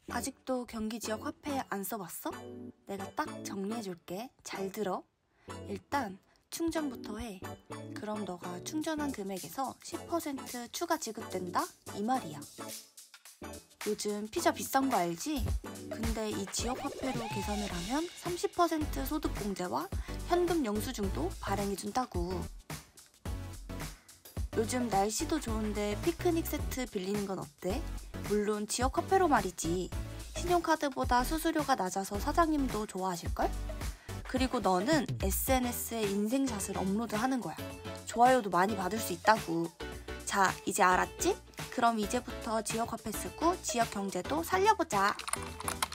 아직도 경기 지역 화폐 안 써봤어? 내가 딱 정리해줄게. 잘 들어. 일단 충전부터 해. 그럼 너가 충전한 금액에서 10% 추가 지급된다? 이 말이야. 요즘 피자 비싼 거 알지? 근데 이 지역 화폐로 계산을 하면 30% 소득 공제와 현금 영수증도 발행해준다고. 요즘 날씨도 좋은데 피크닉 세트 빌리는 건 어때? 물론 지역 화폐로 말이지. 신용카드보다 수수료가 낮아서 사장님도 좋아하실걸? 그리고 너는 SNS에 인생샷을 업로드하는 거야. 좋아요도 많이 받을 수 있다고. 자, 이제 알았지? 그럼 이제부터 지역 화폐 쓰고 지역 경제도 살려보자.